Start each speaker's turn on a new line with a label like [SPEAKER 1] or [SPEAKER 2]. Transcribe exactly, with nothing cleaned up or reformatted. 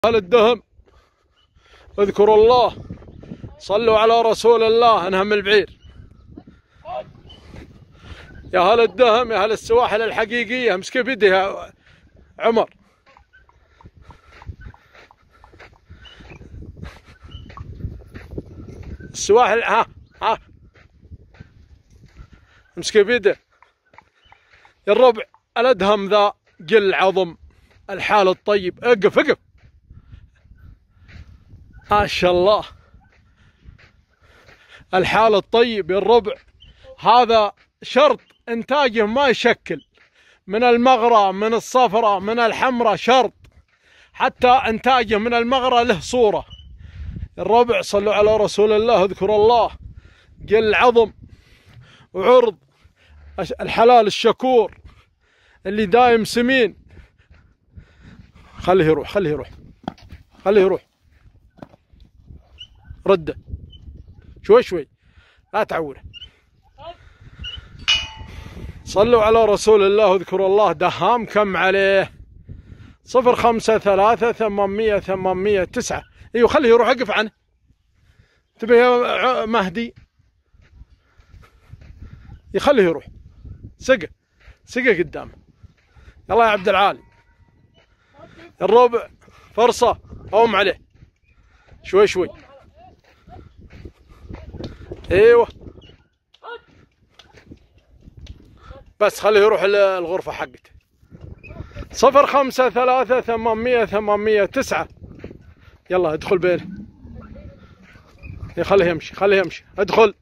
[SPEAKER 1] أهل الدهم اذكروا الله، صلوا على رسول الله. انهم البعير يا أهل الدهم، يا أهل السواحل الحقيقية. امسك بيدها عمر. السواحل ها ها امسك بيده يا الربع. الادهم ذا قل عظم الحال الطيب. اقف اقف ما شاء الله. الحال الطيب يا الربع، هذا شرط انتاجه ما يشكل من المغرى من الصفرة من الحمرة، شرط حتى انتاجه من المغرى له صورة. الربع صلوا على رسول الله، اذكروا الله. قل عظم وعرض الحلال الشكور اللي دايم سمين. خليه يروح خليه يروح خليه يروح. رده شوي شوي لا تعوره. صلوا على رسول الله، اذكروا الله. دهام كم عليه؟ صفر خمسة ثلاثة ثمانمية ثمانمية تسعة. ايوه خليه يروح. اقف عنه. تبي يا مهدي يخليه يروح. سقه سقه قدامه. يلا يا عبد العالي. الربع فرصة. قوم عليه شوي شوي. ايوه بس خليه يروح الغرفة حقته. صفر خمسة ثلاثة ثمانمية ثمانمية تسعة. يلا ادخل بينه. خليه يمشي خليه يمشي. ادخل.